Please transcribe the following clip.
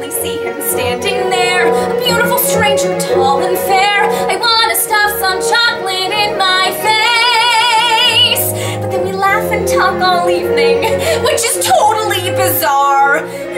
suddenly see him standing there, a beautiful stranger, tall and fair. I want to stuff some chocolate in my face. But then we laugh and talk all evening, which is totally bizarre.